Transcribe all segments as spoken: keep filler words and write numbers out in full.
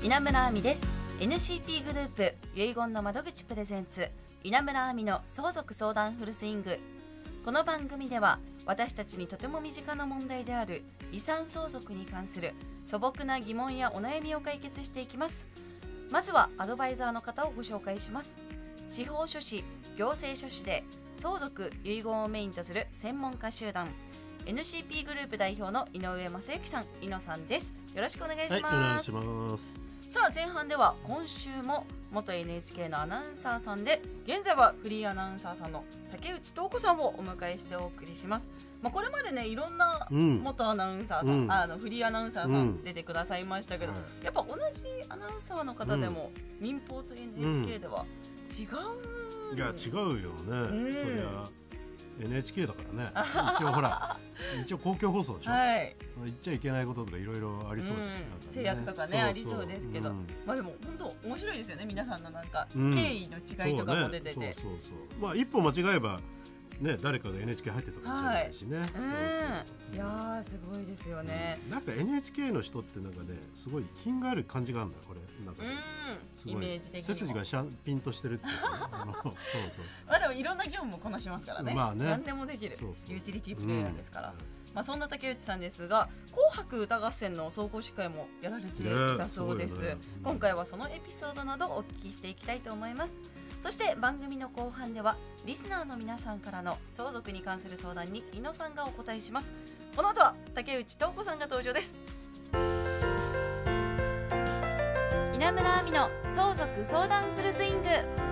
稲村亜美です。 エヌシーピー グループ遺言の窓口プレゼンツ稲村亜美の相続相談フルスイング。この番組では私たちにとても身近な問題である遺産相続に関する素朴な疑問やお悩みを解決していきます。まずはアドバイザーの方をご紹介します。司法書士、行政書士で相続・遺言をメインとする専門家集団 エヌシーピー グループ代表の井上正幸さん、井野さんです。よろしくお願いします。 はい、お願いします。 さあ前半では今週も元 エヌエイチケー のアナウンサーさんで現在はフリーアナウンサーさんの竹内東子さんをお迎えしてお送りします。まあ、これまでねいろんな元アナウンサーさん、うん、あのフリーアナウンサーさん出てくださいましたけど、うん、やっぱ同じアナウンサーの方でも、うん、民放と エヌエイチケー では違う、うん、 いや違うよね、うん、そりゃ エヌエイチケー だからね一応ほら一応公共放送でしょ、はい、その言っちゃいけないこととかいろいろありそうじゃない、 うん、制約とかねそうそうありそうですけど、うん、まあでも本当面白いですよね。皆さんのなんか、うん、経緯の違いとかも出てて、そうね、そうそうそうまあ一歩間違えばね、誰かが エヌエイチケー 入ってたかもしれないしね、はい、 そうそう、いやーすごいですよね、 うん、なんか エヌエイチケー の人ってなんかねすごい品がある感じがあるんだよこれなんか、ね、 うんイメージ的にも背筋がシャンピンとしてるっていうあのそうそうまあでもいろんな業務もこなしますからね、まあね何でもできるそうそうユーティリティプレイヤーですから、うんまあ、そんな竹内さんですが紅白歌合戦の総合司会もやられていたそうです、ねねうん、今回はそのエピソードなどをお聞きしていきたいと思います。そして番組の後半ではリスナーの皆さんからの相続に関する相談に井野さんがお答えします。この後は竹内東子さんが登場です。稲村亜美の相続相談フルスイング。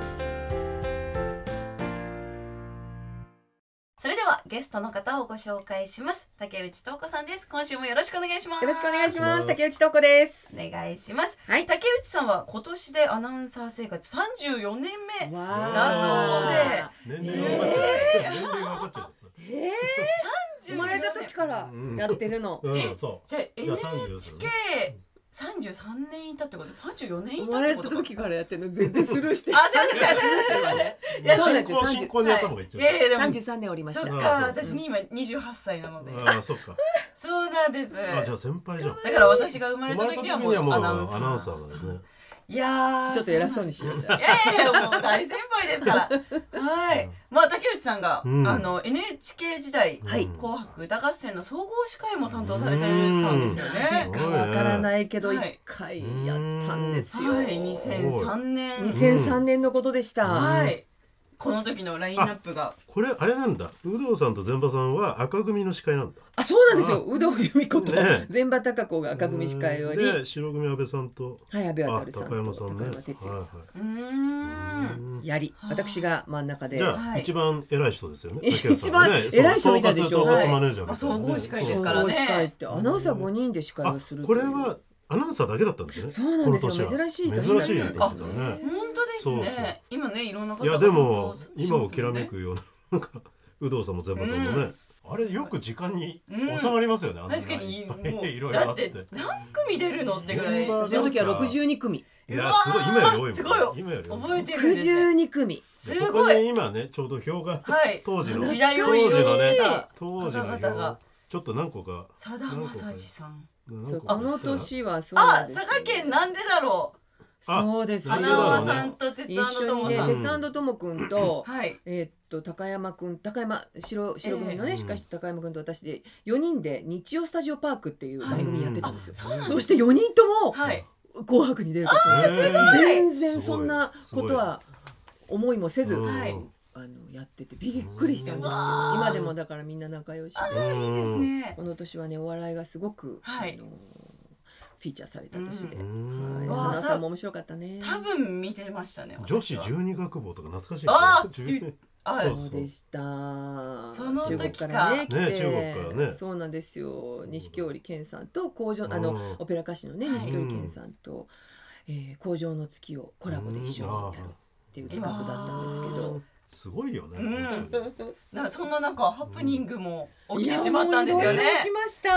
それではゲストの方をご紹介します。竹内東子さんです。今週もよろしくお願いします。 よろしくお願いします。竹内東子です。 お願いします、はい、竹内さんは今年でアナウンサー生活さんじゅうよねんめだそうで、 年齢が分かっちゃう、年齢が分かっちゃうえー、生まれた時からやってるの、 うんうん、そうじゃあ エヌエイチケーさんじゅうさんねんいたってことでさんじゅうよねんいたってこと生まれた時からやってるの全然スルーしてあ、すいません、スルーしてまでいや、新婚新婚にやった方がいいですよ、はい、 さんじゅうさんねんおりました。 そっか、私に今にじゅうはっさいなのであ、そっかそうなんです。 あ、じゃあ先輩じゃん。 だから私が生まれた時はもうアナウンサー、 アナウンサーだよね。 いやちょっと偉そうにしようじゃん。 いやいやもう大先輩ですからはい、まあ竹内さんが、うん、あの エヌエイチケー 時代、はい、紅白歌合戦の総合司会も担当されていたんですよね。 なぜかわからないけど一回やったんですよ、 はい、にせんさんねんにせんさんねんのことでした、 はいこの時のラインナップがこれあれなんだ、有働さんと膳場さんは赤組の司会なんだ。 あ、そうなんですよ。有働由美子と膳場貴子が赤組司会をやり、 で白組安倍さんと、 はい、安倍渉さんと高山さんね、 高山哲也さん、 うーんやり、私が真ん中で、 じゃあ一番偉い人ですよね。 一番偉い人みたいでしょ。 統括マネージャーみたいな。 総合司会ですからね。 総合司会ってアナウンサーごにんで司会をする。 これはアナウンサーだけだったんですね。 そうなんですよ。珍しい年だったんですよね。 本当ですね。今ねいろんな方が。 いやでも今をきらめくようななんか有働さんも膳場さんもね、あれよく時間に収まりますよね。 確かにもういろいろあって。 何組出るのってぐらい。 その時はろくじゅうにくみ。 いやすごい今より多いもん。 すごい今より覚えてる。 ろくじゅうにくみ。 すごい。 ここに今ねちょうど表が当時の時代を当時のね当時の表がちょっと何個か。 さだまさしさん。 この年はそうなんです。 あ、佐賀県なんでだろう。 そうですよ。 花輪さんと鉄一緒にね、鉄腕ともくんと、 はい、 えっと高山くん、高山白白組のね、しかし高山くんと私でよにんで日曜スタジオパークっていう番組やってたんですよ。そしてよにんとも紅白に出ること、全然そんなことは思いもせず。あのやっててびっくりしたんです。今でもだからみんな仲良しで、この年はねお笑いがすごく、はい、あのフィーチャーされた年で、花さんも面白かったね。 多分見てましたね。 女子十二学坊とか懐かしい。 ああ、そうでした。中国からね来て、そうなんですよ。錦織健さんと工場あのオペラ歌手のね錦織健さんと工場の月をコラボで一緒にやるっていう企画だったんですけど。 すごいよね。 うん、なんかそんななんかハプニングも起きてしまったんですよね。 起きました。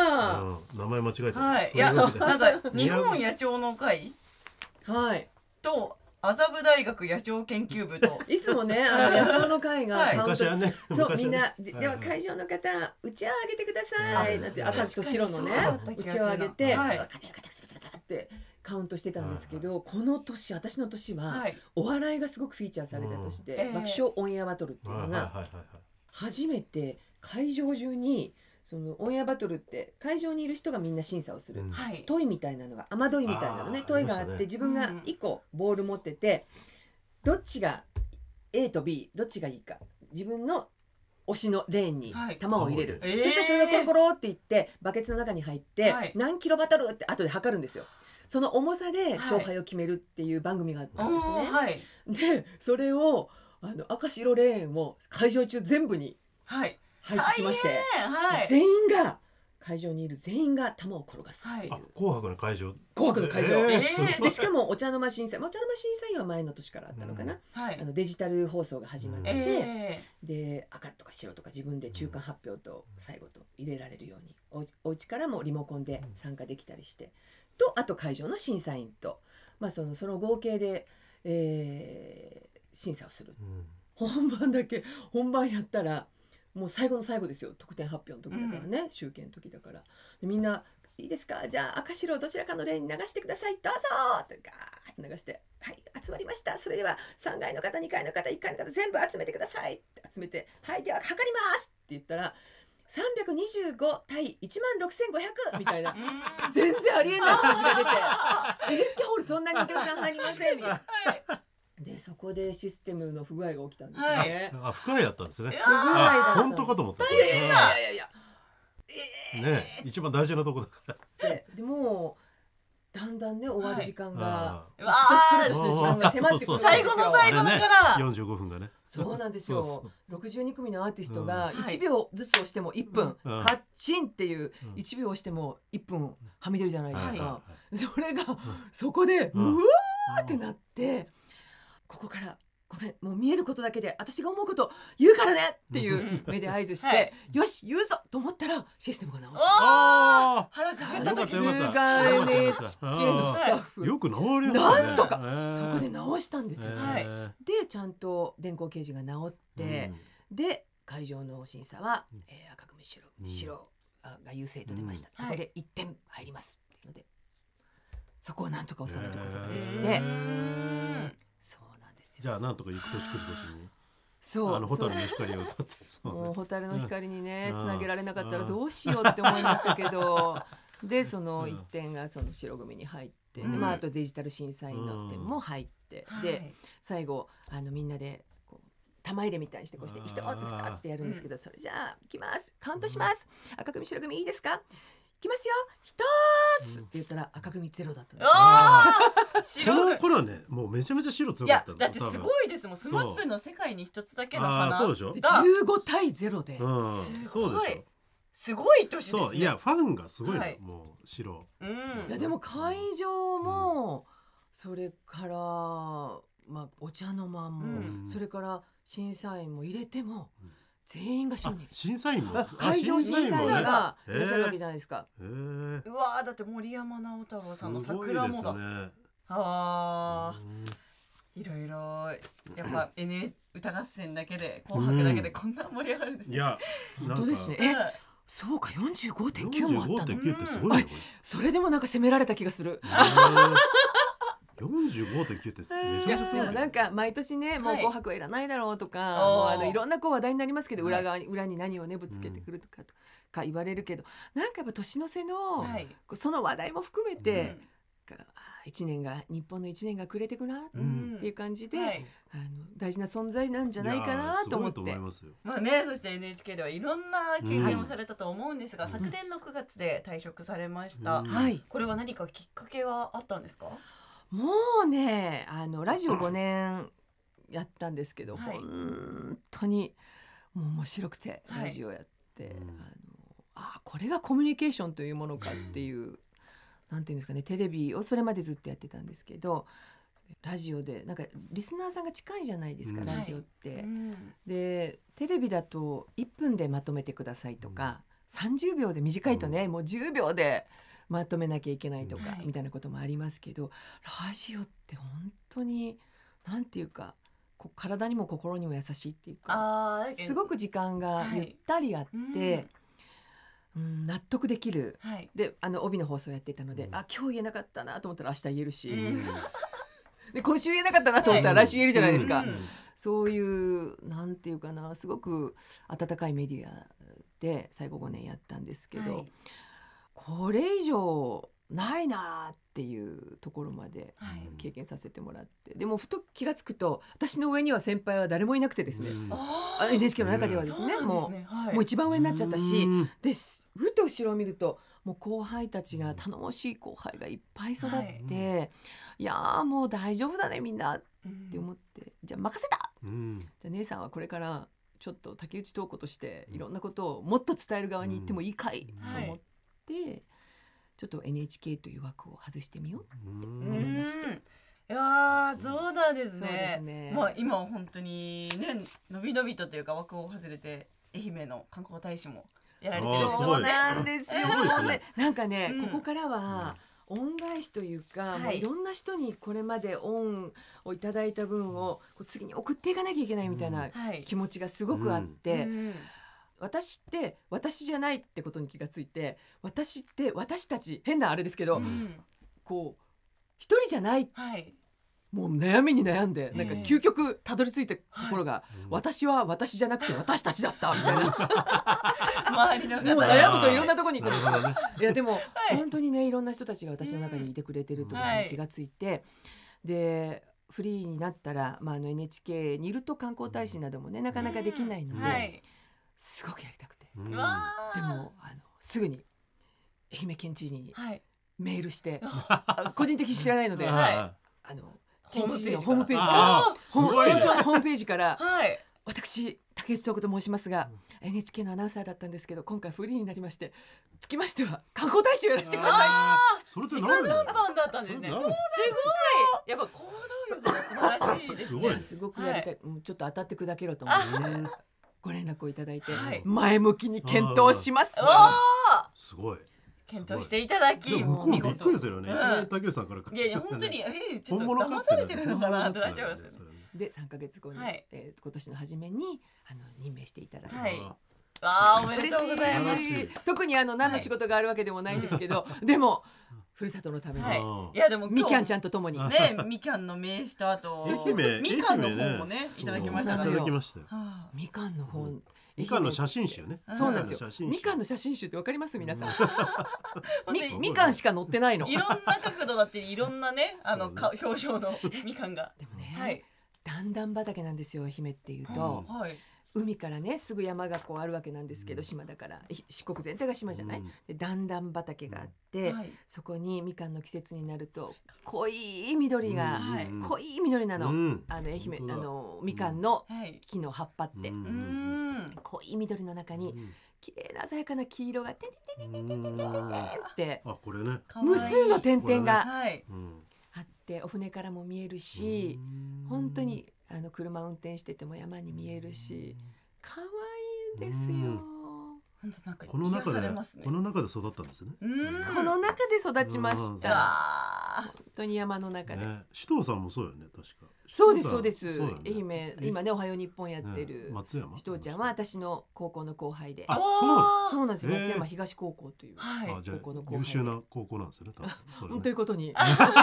名前間違えた。 はい。いやなんか日本野鳥の会はいと麻布大学野鳥研究部といつもねあの野鳥の会がカウントして、 昔はねそうみんな昔はねでは会場の方うちわあげてくださはいいなんて赤と白のね確かにそうだった気がするうちわあげてはいカチャカチャカチャカチャってカウントしてたんですけど、この年私の年ははいお笑いがすごくフィーチャーされた年で、 うん爆笑オンエアバトルっていうのがはいはいはいはい初めて会場中にそのオンエアバトルって会場にいる人がみんな審査をする、 うんはいトイみたいなのが雨どいみたいなのねあートイがあっありましたねて自分がいっこボール持っててどっちが A と B どっちがいいか自分の推しのレーンにはい球を入れる、 えーそしたらそれがコロコロっていってバケツの中に入って、 はい何キロバトルって後で測るんですよ。その重さで勝敗を決めるっていう番組があったんですね。 おーはいでそれをあの赤白レーンを会場中全部にはい配置しまして、 大変はい全員が会場にいる全員が球を転がすっていう、 はいあ紅白の会場紅白の会場、 えーーすごいでしかもお茶の間審査お茶の間審査員は前の年からあったのかな、 はいあのデジタル放送が始まって、 えで赤とか白とか自分で中間発表と最後と入れられるようにおお家からもリモコンで参加できたりしてとあと会場の審査員と、まあ、そのその合計で、えー審査をする。 うん本番だけ本番やったらもう最後の最後ですよ得点発表の時だからね、集計の時だからでみんないいですかじゃあ赤白どちらかのレーンに流してくださいどうぞってガーッて流してはい集まりましたそれではさんがいの方にかいの方いっかいの方全部集めてくださいって集めてはいでは測りますって言ったらさんびゃくにじゅうご対いちまんろくせんごひゃくみたいなー全然ありえない数字が出て エヌエイチケー ホールそんなにお客さん入りませんみたいなはいでそこでシステムの不具合が起きたんですはね。 あ不具合だったんですね不具合だったあ本当かと思ったいやいやいやいやいやね一番大事なとこだからででもだんだんね終わる時間が、 あうわー私来る年の時間が迫ってくるんですよ最後の最後のかあられねよんじゅうごふんがねそうなんですよそうそうろくじゅうにくみのアーティストがうんいちびょうずつ押してもいっぷん、 うんカッチンっていううんいちびょう押してもいっぷんはみ出るじゃないですか、 はそれがそこでうんうわーってなってここからごめんもう見えることだけで私が思うこと言うからねっていう目で合図して、 はいよし言うぞと思ったらシステムが直ったおーあ腹さくくった時すよかったよかったが エヌエイチケー のスタッあフよく治りましたねなんとかえーそこで直したんですよ、 はいえでちゃんと電光掲示が直って、 ーで会場の審査は、 うんえー赤組白うん白が優勢と出ました、 うんここでいってん入りますっていうのでそこをなんとか収めることができて、 へうーんそうなんですよじゃあなんとか行く年来る年にそうあの蛍の光を歌ってそうもう蛍の光にねうんつなげられなかったらどうしようって思いましたけどでそのいってんがその白組に入って、 うんでまあ、あとデジタル審査員の点も入って、で最後あのみんなでこう玉入れみたいにしてこうしてあー一つ二つってやるんですけど、それじゃあいきますカウントします、赤組白組いいですかいきますよ一つって言ったら赤組ゼロだったんですよ、 あーこ白いの頃はねもうめちゃめちゃ白強いやかったんだってすいごいですもんスマップの世界に一つだけのあー花そうでしょでがじゅうごたいゼロで、 うんすそうごいでしょすごい年ですねそういやファンがすごいの、 はいもう白うんいやでも会場も、それから、まあ、お茶の間も、 うんそれから審査員も入れても、 うん全員が白あにいる審査員もあ会場審査員もねがいへーらっしゃるわけじゃないですか。 へーうわーだって森山直太朗さんのすごい桜もだ、 ですねあうんーいろいろやっぱ N 歌合戦だけで紅白だけでこんな盛り上がるんですね、 いや本当ですね。 うんえ、そうか よんじゅうごてんきゅう もあったの。 よんじゅうごてんきゅうってすごいねこそれでもなんか責められた気がする。 れへーよんじゅうごてんきゅうってめちゃいめちゃすごいやでもなんか毎年ねもうはい紅白はいらないだろうとか、 おーもうあのいろんなこう話題になりますけど、 はい裏側に裏に何をねぶつけてくるとかとか言われるけど、なんかやっぱ年の瀬の、 はいこうその話題も含めて、 うんあ一年が日本の一年が暮れてくなっうんていう感じで、 はいあの大事な存在なんじゃないかなと思って。 いやーすごいと思いますよまあね、そして エヌエイチケー ではいろんな経験をされたと思うんですが、 うん昨年のくがつで退職されました、 うんはい、 これは何かきっかけはあったんですか？ もうねあのラジオごねんやったんですけど、 はい本当にもう面白くてはいラジオやって、 うんあのあこれがコミュニケーションというものかっていう、なんていうんですかね、テレビをそれまでずっとやってたんですけど、ラジオでなんかリスナーさんが近いじゃないですか、 うんラジオって、 うんでテレビだといっぷんでまとめてくださいとか、さんじゅうびょうで短いとね、もうじゅうびょうでまとめなきゃいけないとか、 はいみたいなこともありますけど、ラジオって本当になんていうかこう体にも心にも優しいっていうかあすごく時間がゆったりあって、はいうん、納得できる、はい、であの帯の放送やってたので、うん、あ今日言えなかったなと思ったら明日言えるし、うん、で今週言えなかったなと思ったら来週言えるじゃないですか、はいうん、そういうなんていうかなすごく温かいメディアで最後ごねんやったんですけど、はい、これ以上ないなっていうところまで経験させてもらって、はい、でもふと気がつくと私の上には先輩は誰もいなくてですね、うん、エヌエイチケー の中ではですね、うん、もう、はい、もう一番上になっちゃったし、うん、ですふと後ろを見るともう後輩たちが頼もしい後輩がいっぱい育って、はい、いやーもう大丈夫だねみんなって思って、うん、じゃあ任せた、うん、じゃあ姉さんはこれからちょっと竹内東子としていろんなことをもっと伝える側に行ってもいいかい、と思って、はいちょっと エヌエイチケー という枠を外してみようって思いました。いやそうなんですね。そうですね。まあ今本当にねのびのびとというか枠を外れて愛媛の観光大使もやられてるそうなんですよ。すね、なんかね、うん、ここからは恩返しというか、はい、もういろんな人にこれまで恩をいただいた分をこう次に送っていかなきゃいけないみたいな気持ちがすごくあって。うんうん私って私じゃないってことに気がついて私って私たち変なあれですけど、うん、こう一人じゃない、はい、もう悩みに悩んでなんか究極たどり着いたところが、はい、私は私じゃなくて私たちだったみたいな周りの方もう悩むといろんなところに行くんですよ、ね、いやでも、はい、本当にねいろんな人たちが私の中にいてくれてるところに気がついて、はい、でフリーになったら、まあ、あの エヌエイチケー にいると観光大使などもねなかなかできないので、うんはいすごくやりたくて、うん、でもあのすぐに愛媛県知事にメールして、はい、個人的に知らないので、はい、あの県知事のホームページから県庁のホームページから、はい、私竹内東子と申しますが、うん、エヌエイチケー のアナウンサーだったんですけど今回フリーになりましてつきましては観光大使をやらせてください。 それって何直談だったんですね。すごいやっぱ行動力が素晴らしいですね。 すごくやりたい、はい、ちょっと当たって砕けろと思ってねご連絡をいただいて、はい、前向きに検討します。 すごい検討していただき、 でも向こうびっくりですよね。うん、竹内さんからいやいや本当にえちょっと騙されてるのかなってなっちゃいますよね。 でさんかげつごに、はいえー、今年の初めにあの任命していただいて、はい、 あおめでとうございます。 特にあの何の仕事があるわけでもないんですけど、はい、でもふるさとのために、はい、 いやでもみきゃんちゃんとともにねみきゃんの名刺とあとみかんの本もねいただきましたから。 いただきましたよ。 みかんの本、うんみかんの写真集ね。 そうなんですよ。みかんの写真集ってわかります皆さん。み, みかんしか載ってないの。 いろんな角度だっていろんなねあのか表情のみかんが。 でもね、はい、段々畑なんですよ愛媛っていうと。はい海からねすぐ山がこうあるわけなんですけど、うん、島だから四国全体が島じゃない、うん、で段々畑があって、はい、そこにみかんの季節になると濃い緑が、うん、濃い緑なの、うん、あの愛媛あのみかんの木の葉っぱって、うん、濃い緑の中に、うん綺麗な鮮やかな黄色がてててててててててってあこれね無数の点々があってお船からも見えるし本当にあの車運転してても山に見えるし可愛いですよ。 なんかこの中で、ね、 この中で育ったんですね。 この中で育ちました。本当に山の中で。 ね、首藤さんもそうよね確か。 そうですそうです。ね、愛媛今ねおはよう日本やってる、ね、首藤ちゃんは私の高校の後輩で。 あそうなんですよ。松山東高校という高校の後輩で。 優秀な高校なんですよね。多分それねということに。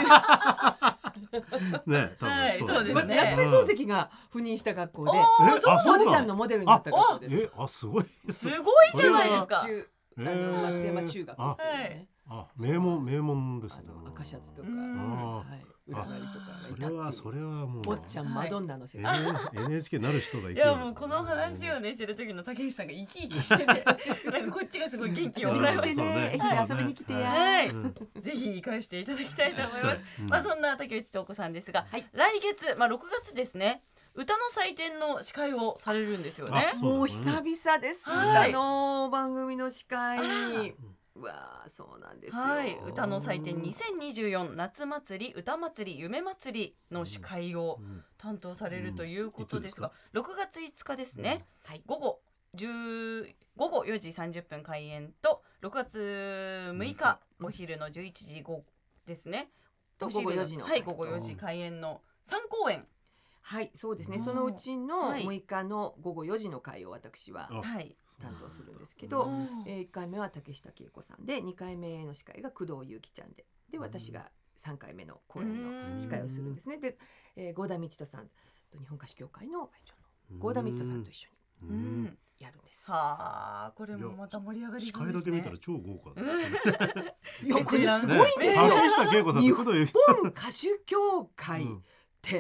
ね、多分そうですね。 夏目漱石が赴任した学校で、モデちゃんのモデルになった学校です。 え、あ、すごい。 すごいじゃないですか。 あの松山中学ってね。あ、名門名門ですね。 赤シャツとか、はい、裏刈りとかそれはそれはもう。 坊ちゃんマドンナの世界。 エヌエイチケー なる人がいる。 いやもうこの話をねしてる時の竹内さんが生き生きしてて、なんかこっちがすごい元気をもらいましたね。 遊びに来てや。 はい。ぜひ生かしていただきたいと思います。まあそんな竹内東子さんですが、来月まあろくがつですね。歌の祭典の司会をされるんですよね。 もう久々です。歌の番組の司会。うわーそうなんですよ、 はい、歌の祭典にせんにじゅうよん夏祭り歌祭り夢祭りの司会を担当されるということですが、ろくがついつかですね、うんはい、午後じゅう午後よじさんじゅっぷん開演とろくがつむいかお昼のじゅういちじごですね、 と午後よじの、 はい、午後よじ開演のさんこうえんはい、そうですね。そのうちのむいかのごごよじの回を私は担当するんですけど、えー、いっかいめは竹下恵子さんで、にかいめの司会が工藤祐樹ちゃんで、で私がさんかいめの公演の司会をするんですね。で、えー、合田道人さんと日本歌手協会の会長の合田道人さんと一緒にやるんです。 はあ、これもまた盛り上がりそうですね。 司会だけ見たら超豪華だ。 いや、これすごいんですよ。 竹下恵子さん日本歌手協会って、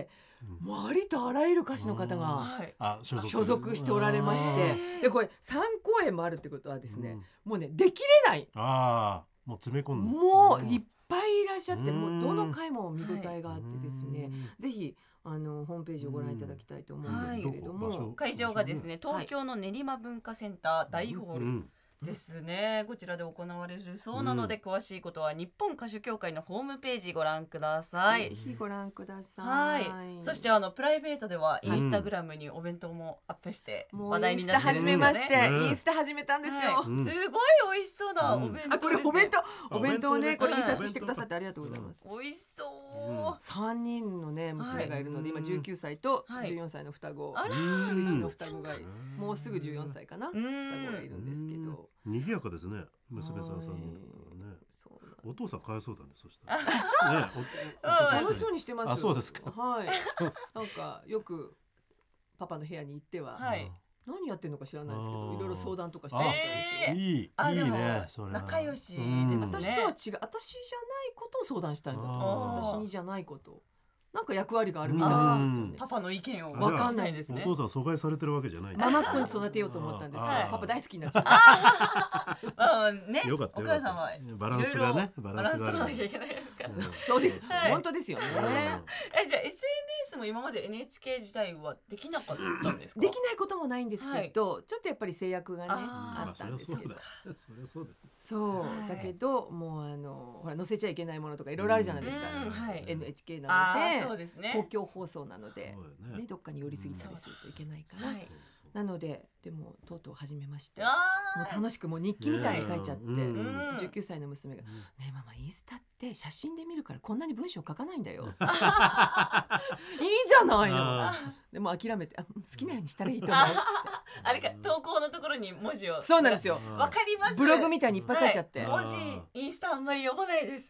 もうありとあらゆる歌手の方が所属しておられまして、でこれさんこうえんもあるってことはですね、もうねできれない。 ああ、もう詰め込んで。 もういっぱいいらっしゃって、もうどの回も見応えがあってですね、ぜひあのホームページをご覧いただきたいと思うんですけれども、 会場がですね、東京の練馬文化センター大ホールですね、こちらで行われるそうなので、詳しいことは日本歌手協会のホームページご覧ください。 ぜひご覧ください。 はい。そしてあのプライベートではインスタグラムにお弁当もアップして話題になってるんですよね。 インスタ始めまして、インスタ始めたんですよ。 すごい美味しそうなお弁当ですね。 あ、これお弁当、お弁当ね、これ印刷してくださってありがとうございます。 美味しそう。 三人のね娘がいるので、今じゅうきゅうさいとじゅうよんさいの双子、中いちの双子がもうすぐじゅうよんさいかな、双子がいるんですけど、 賑やかですね。娘さんさんにんだからね。お父さんかわいそうだね、そしたら。ね、 楽しそうにしてます。 あ、そうですか。 はい。なんかよくパパの部屋に行っては、何やってんのか知らないですけど、いろいろ相談とかしてたんですよ。 いい、いいね、それ。 仲良しですね。 私とは違う、私じゃないことを相談したいんだと。私にじゃないこと。なんか役割があるみたいなんですよね。 パパの意見をわかんないですね。 お父さん疎外されてるわけじゃない。 ママっ子に育てようと思ったんですけど、パパ大好きになっちゃう。 あね。 よかった。 お母さんはバランスがね、 バランス取らなきゃいけないですから。 そうです。本当ですよね。 え、じゃあ エスエヌエス も今まで エヌエイチケー 時代はできなかったんですか？ できないこともないんですけど、ちょっとやっぱり制約がねあったんですけど。 そりゃそうだ。 そうだけど、もうあのほら載せちゃいけないものとかいろいろあるじゃないですか。エヌエイチケー なので、 そうですね。 公共放送なので、ね、どっかに寄りすぎたりするといけないから、なのででもとうとう始めまして、もう楽しくもう日記みたいに書いちゃって、じゅうきゅうさいの娘が「ねえママ、インスタって写真で見るからこんなに文章書かないんだよ」いいじゃないの。でも諦めて、好きなようにしたらいいと思うって。 あれか、投稿のところに文字を。 そうなんですよ。 わかります。 ブログみたいにいっぱい書いちゃって、 文字インスタあんまり読まないです。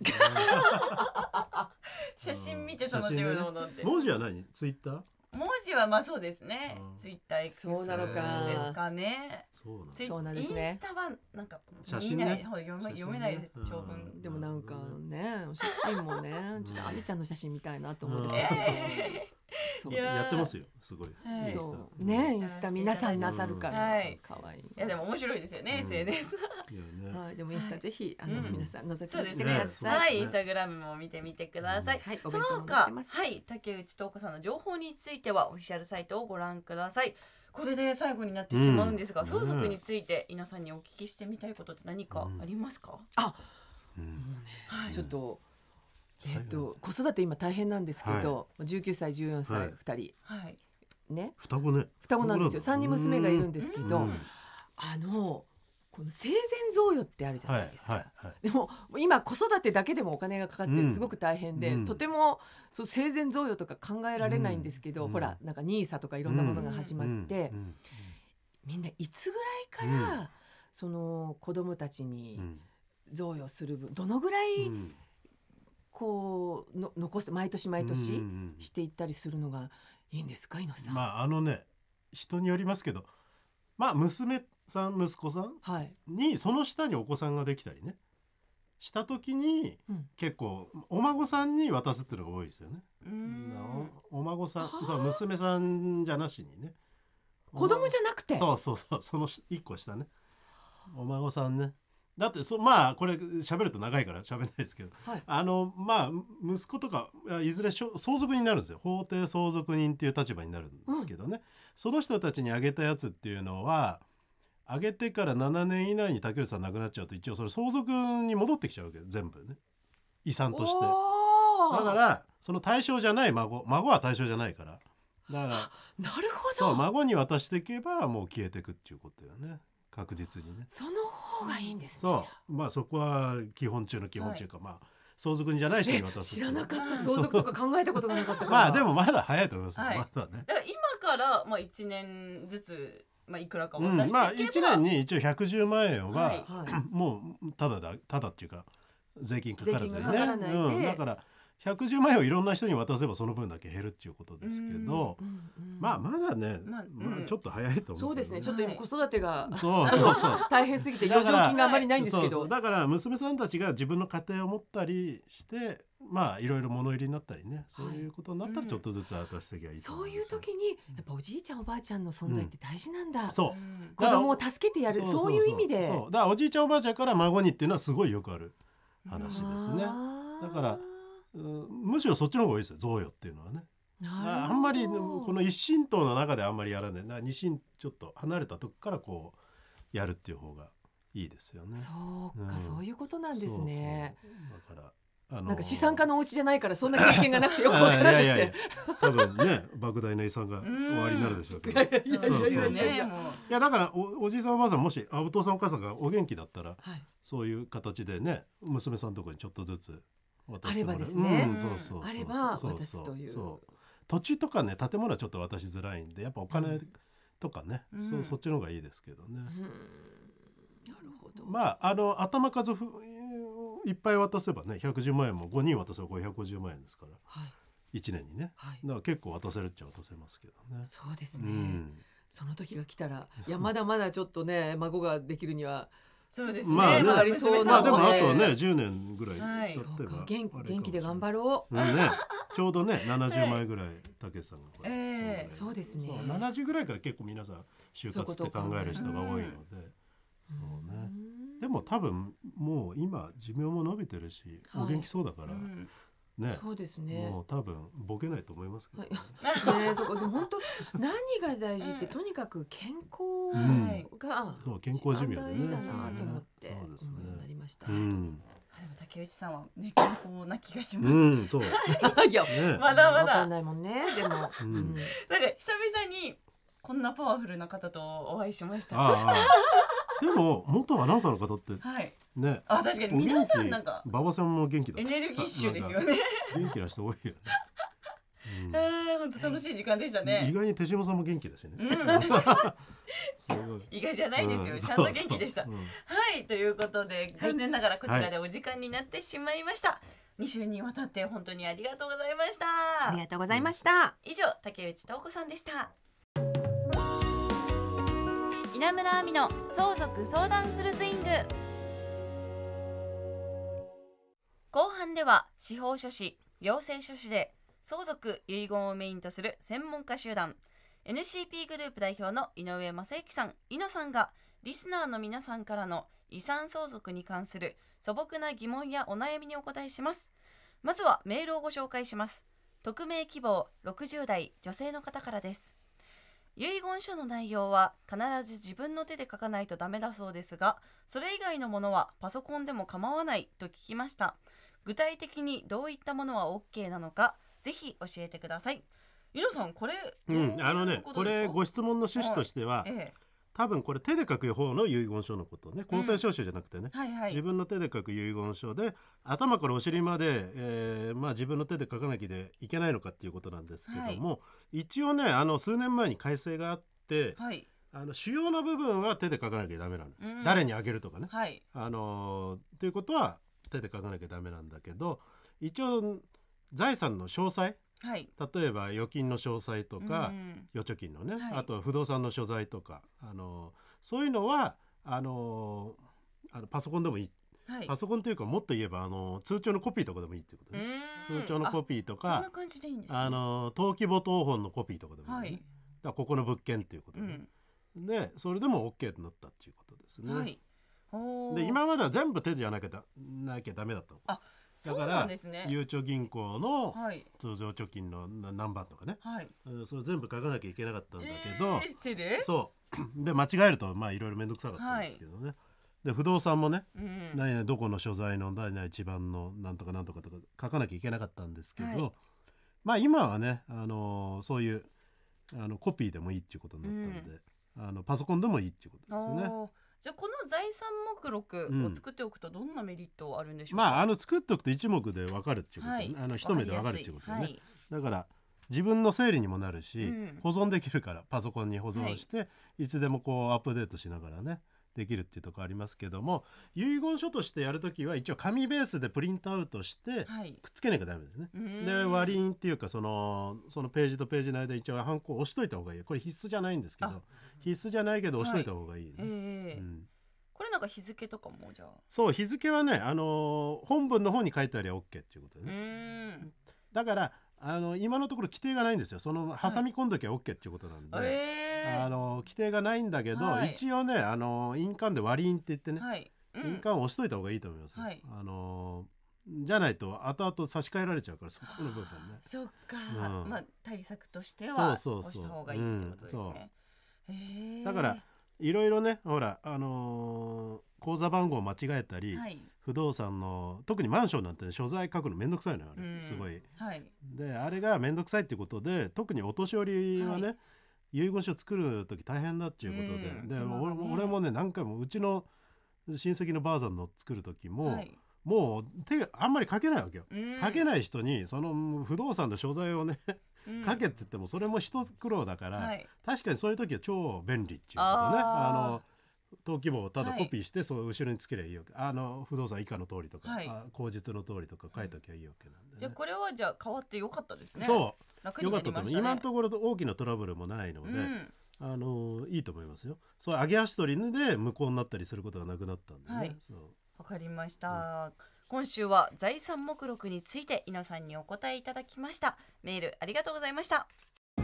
写真見て楽しむのなんて。 文字は何？ツイッター？ 文字はまあそうですね。ツイッター X そうなのかですかね。 そうなんですね。 インスタはなんか見ない、読め読めないです、長文。 でもなんかね、写真もね、ちょっとあみちゃんの写真みたいなと思うんですけど。やってますよ、すごい。 そうね、インスタ皆さんなさるから可愛い。いやでも面白いですよね、エスエヌエス。 はい、でもインスタぜひあの皆さん覗きに来てください。 はい、インスタグラムも見てみてください。その他、はい、竹内東子さんの情報についてはオフィシャルサイトをご覧ください。これで最後になってしまうんですが、相続について稲さんにお聞きしてみたいことって何かありますか？ あ、ちょっとえっと子育て今大変なんですけど、じゅうきゅうさいじゅうよんさいふたりね、 双子ね、 双子なんですよ。さんにん娘がいるんですけど、あのこの生前贈与ってあるじゃないですか。でも今子育てだけでもお金がかかってすごく大変で、うん、とてもそう生前贈与とか考えられないんですけど、うん、ほらなんかニーサとかいろんなものが始まって、うん、みんないつぐらいから、うん、その子供たちに贈与する分どのぐらいこうの残す毎年毎年していったりするのがいいんですか、猪さん。 まああのね、人によりますけど、まあ娘さん息子さんにその下にお子さんができたりねした時に、うん、結構お孫さんに渡すっていうのが多いですよね。お, お孫さん、そう娘さんじゃなしにね、 子供じゃなくて、 そうそうそう、その一個下ね、お孫さんね。だってそまあこれ喋ると長いから喋んないですけど、はい、あのまあ息子とかいずれ相続人になるんですよ。法定相続人っていう立場になるんですけどね、うん、その人たちにあげたやつっていうのはあげてからななねん以内に竹内さん亡くなっちゃうと一応それ相続に戻ってきちゃうわけ全部ね、遺産として。だからその対象じゃない孫孫は対象じゃないから、だからなるほど、 そう孫に渡していけばもう消えていくっていうことだよね、確実にね。 その方がいいんですね。 そう、まあそこは基本中の基本中か、はい、まあ相続人じゃない人に渡す。 知らなかった。相続とか考えたことがなかったから。 まあでもまだ早いと思います、 はい、 まだね。 だから今からまあいちねんずつ、まあ、いくらか渡していけば、 うん、まあいちねんに一応ひゃくじゅうまんえんは、 はい、 もうただだただっていうか税金かからずにね、 税金がかからないで、 うん、だからひゃくじゅうまんえんをいろんな人に渡せばその分だけ減るっていうことですけど、うんうんうん、まあまだね、まあまあ、ちょっと早いと思う、ね、 そうですね。ちょっと今子育てが、 はい、そうそうそう大変すぎて余剰金があんまりないんですけど、 そうそうだから娘さんたちが自分の家庭を持ったりしてまあいろいろ物入りになったりね、そういうことになったらちょっとずつ渡していけばいいと思う、 そういう時にやっぱおじいちゃんおばあちゃんの存在って大事なんだ、うん、 そう子供を助けてやる、そういう意味で、 そうだからおじいちゃんおばあちゃんから孫にっていうのはすごいよくある話ですね。だからむしろそっちの方がいいですよ、贈与っていうのはね。あんまりこの一神道の中であんまりやらないな、二神ちょっと離れたとこからこうやるっていう方がいいですよね。 そうか、うん、そういうことなんですね。 そうそうだからあのー、 なんか資産家のお家じゃないからそんな経験がなくてよくわからなくていやいやいや多分ね莫大な遺産が終わりになるでしょうけどいやだから お, おじいさんおばあさんもしお父さんお母さんがお元気だったら、はい、そういう形でね娘さんのところにちょっとずつ渡してもらう。あればですね、うん、そうそうそうあれば渡すという。そうそう土地とかね建物はちょっと渡しづらいんでやっぱお金とかね、うん、そ, そっちの方がいいですけどね、うん、なるほど。 まああの頭数いっぱい渡せばねひゃくじゅうまんえんもごにん渡せばごひゃくごじゅうまんえんですから、はい、いちねんにね、はい、だから結構渡せるっちゃ渡せますけどね。 そうですね、うん、その時が来たらいやまだまだちょっとね孫ができるにはそうですね、 まあね、 まあ、そうまあでもあとはねじゅうねんぐらい経ってば、はい、元, 元気で頑張ろう、 うんね、ちょうどねななじゅうまんえんぐらいたけしさんが、 えー、そうですね、 ななじゅうぐらいから結構皆さん就活って考える人が多いので、そうね、でも多分もう今寿命も伸びてるし、はい、お元気そうだから、うんね、 そうですね、 もう多分ボケないと思いますけど、ねはいね、そこで本当何が大事って、うん、とにかく健康が健康寿命大事だなと思って、そうですね、なりました、うん、 竹内さんはね健康な気がします、 うん、そういや、ね、まだまだわかんないもんね。でも、うん、なんか久々にこんなパワフルな方とお会いしました。 ああでも元アナウンサーの方って、はい、ね、 あ確かに皆さんなんか馬場さんも元気だった、 エネルギッシュですよね。 元気な人多いよね。 うん、えー、本当楽しい時間でしたね。 意外に手島さんも元気だしね。うん、 意外じゃないですよ、うん、ちゃんと元気でした。そうそう、うん、はいということで残念ながらこちらでお時間になってしまいました。はい、に週にわたって本当にありがとうございました。 ありがとうございました。 以上竹内東子さんでした。稲村亜美の相続相談フルスイング。後半では司法書士、行政書士で相続遺言をメインとする専門家集団 エヌシーピー グループ代表の井上正幸さん、井野さんがリスナーの皆さんからの遺産相続に関する素朴な疑問やお悩みにお答えします。まずはメールをご紹介します。匿名希望ろくじゅう代女性の方からです。遺言書の内容は必ず自分の手で書かないとダメだそうですが、それ以外のものはパソコンでも構わないと聞きました。具体的にどういったものは OK なのか、ぜひ教えてください。井野さん、これ、 うん、あのね、これご質問の趣旨としては、はい、ええ、多分これ手で書く方の遺言書のことね、公正証書じゃなくてね、うん、はいはい、自分の手で書く遺言書で頭からお尻まで、えーまあ、自分の手で書かなきゃいけないのかっていうことなんですけども、はい、一応ねあの数年前に改正があって、はい、あの主要な部分は手で書かなきゃダメなの、うん、誰にあげるとかね、はい、あのー、ということは手で書かなきゃダメなんだけど、一応財産の詳細、はい、例えば預金の詳細とか、うん、預貯金のね、はい、あと不動産の所在とか、あのそういうのはあのあのパソコンでもいい、はい、パソコンというかもっと言えばあの通帳のコピーとかでもいいっていうことね。通帳のコピーとか、 そんな感じでいいんですね。 あの登記簿謄本のコピーとかでもいい、ね、はい、だからここの物件っていうことで、ね、うん、でそれでも OK となったっていうことですね。はい、で今までは全部手じゃなきゃだなきゃダメだったの。あ、だからゆうちょ銀行の通常貯金の何番とかね、はい、それ全部書かなきゃいけなかったんだけど、 えー、手でそうで間違えるとまあいろいろ面倒くさかったんですけどね、はい、で不動産もね、うん、何々どこの所在の何々一番のなんとかなんとかとか書かなきゃいけなかったんですけど、はい、まあ今はね、あのー、そういうあのコピーでもいいっていうことになったので、うん、あのパソコンでもいいっていうことですよね。 じゃあこの財産目録を作っておくとどんなメリットあるんでしょうか。 まああの作っておくと一目で分かるっていうことね、はい、あの一目で分かるっていうことね、はい、だから自分の整理にもなるし、うん、保存できるからパソコンに保存して、はい、いつでもこうアップデートしながらねできるっていうところありますけども、遺言書としてやるときは一応紙ベースでプリントアウトしてくっつけなきゃダメですね、はい、で割り印っていうかそのそのページとページの間一応ハンコを押しといた方がいい。これ必須じゃないんですけど、必須じゃないけど押しといた方がいいね、はい、えーうんこれなんか日付とかもじゃあそう日付はね、あのー、本文の方に書いてありゃ OK っていうことでね。うんだからあの今のところ規定がないんですよ。その挟み込んどきゃ OK っていうことなんで、はいえー、あの規定がないんだけど、はい、一応ねあの印鑑で割り印って言ってね、はいうん、印鑑を押しといた方がいいと思います、はい、あのじゃないと後々差し替えられちゃうからそこの部分ね。 そっか、うんまあ、対策としては押した方がいいってことですね。 うんへだからいろいろねほら、あのー、口座番号間違えたり、はい、不動産の特にマンションなんて、ね、所在書くのめんどくさいのよあれ、うん、すごい、はい、であれがめんどくさいってことで特にお年寄りはね、はい、遺言書作る時大変だっていうことで、うん、で、ね、俺, 俺もね何回もうちの親戚のばあさんの作る時も、はい、もう手あんまり書けないわけよ、うん、書けない人にその不動産の所在をね書けって言ってもそれも一苦労だから、はい、確かにそういう時は超便利っていうことね。あの登記簿をただコピーして、はい、そう後ろにつけりゃいいわけ。あの不動産以下の通りとか、はい、口実の通りとか書いときゃいいわけなんで、ね、 じゃあこれはじゃあ変わってよかったですね。 そう楽になりましたね。 よかったと思う。今のところ大きなトラブルもないので、うん、あのいいと思いますよ。そう上げ足取りで無効になったりすることがなくなったんでね、はい、そうわかりました、うん、今週は財産目録について井野さんにお答えいただきました。メールありがとうございました。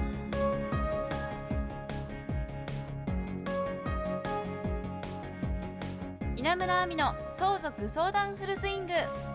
稲村亜美の相続相談フルスイング。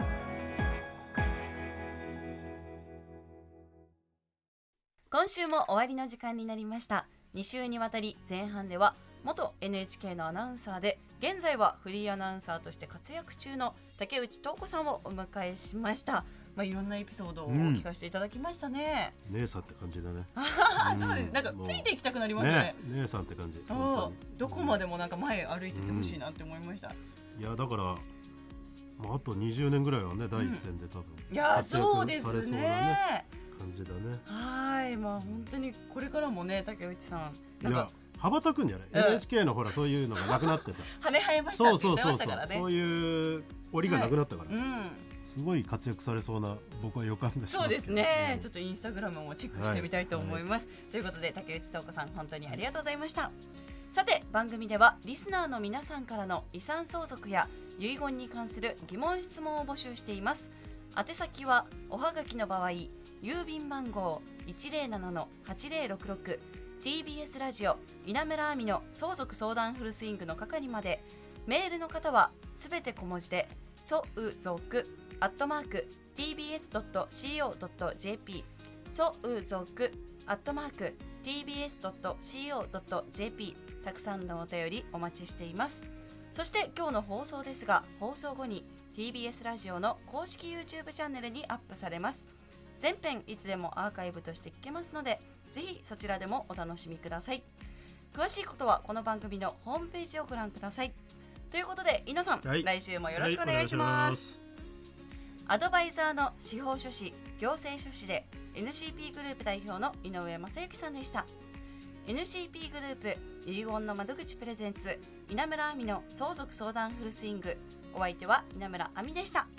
今週も終わりの時間になりました。に週にわたり前半では元 エヌエイチケー のアナウンサーで現在はフリーアナウンサーとして活躍中の竹内東子さんをお迎えしました。まあ、いろんなエピソードを聞かせていただきましたね、 うん、姉さんって感じだねそうです。なんかついていきたくなりますね。ね姉さんって感じ。 どこまでもなんか前歩いててほしいなって思いました、 うん、いやだから、まあ、あとにじゅうねんぐらいはね第一線で多分、 うん、いやそうですね、ね感じだね。 はい、まあ本当にこれからもね竹内さんなんか羽ばたくんじゃない、うん、エヌエイチケー のほらそういうのがなくなってさ羽生えましたって言ってましたからね。 そういう檻がなくなったから、はいうん、すごい活躍されそうな僕は予感がします。 そうですね、うん、ちょっとインスタグラムもチェックしてみたいと思います、はいはい、ということで竹内東子さん本当にありがとうございました。さて番組ではリスナーの皆さんからの遺産相続や遺言に関する疑問質問を募集しています。宛先はおはがきの場合郵便番号 いちゼロななのはちゼロろくろく ティービーエス ラジオ稲村亜美の相続相談フルスイングの係まで。メールの方はすべて小文字で相続アットマーク ティービーエスドットシーオードットジェーピー 相続アットマーク ティービーエスドットシーオードットジェーピー たくさんのお便りお待ちしています。そして今日の放送ですが放送後に ティービーエス ラジオの公式 YouTube チャンネルにアップされます。全編いつでもアーカイブとして聞けますのでぜひそちらでもお楽しみください。詳しいことはこの番組のホームページをご覧ください。ということで稲さん、はい、来週もよろしくお願いします、はい、アドバイザーの司法書士行政書士で エヌシーピー グループ代表の井上正幸さんでした。 エヌシーピー グループ遺言の窓口プレゼンツ稲村亜美の相続相談フルスイング。お相手は稲村亜美でした。